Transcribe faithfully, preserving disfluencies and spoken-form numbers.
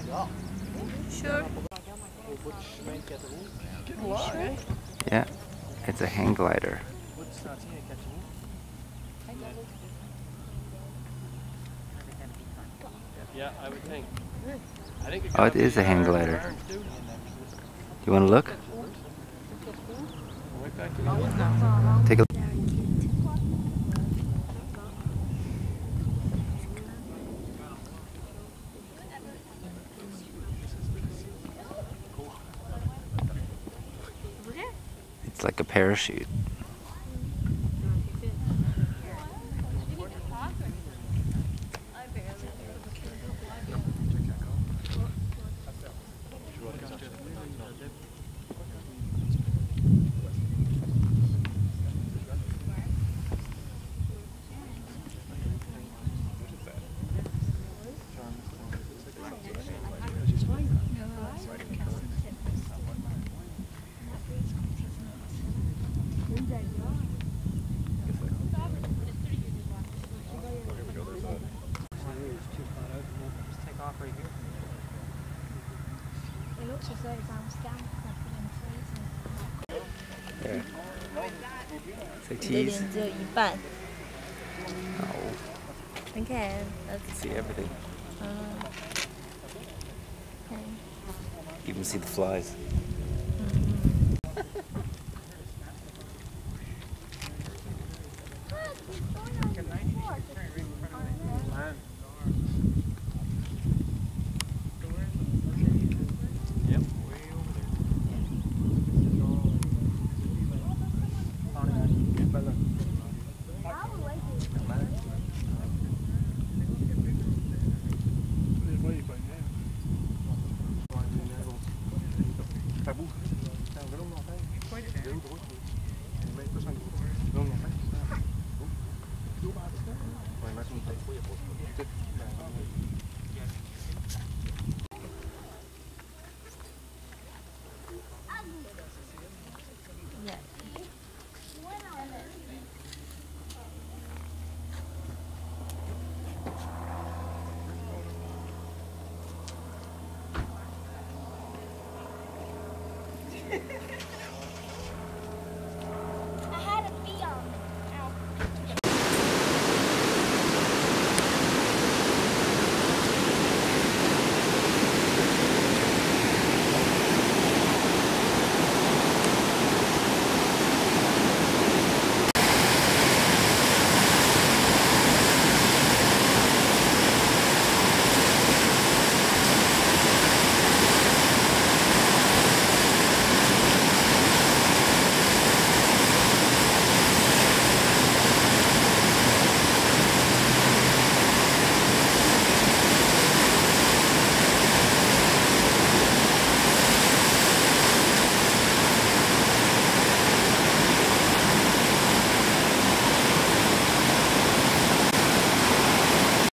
Sure. Sure. Yeah, it's a hang glider. Yeah, I would think. I think it Oh, it is a hang glider. You want to look? Take a look. It's like a parachute. It looks as though it's on scan. There. Say 你的 cheese. 脸只有一半。 No. Okay, let's See everything. uh, okay. You can see the flies. Yeah.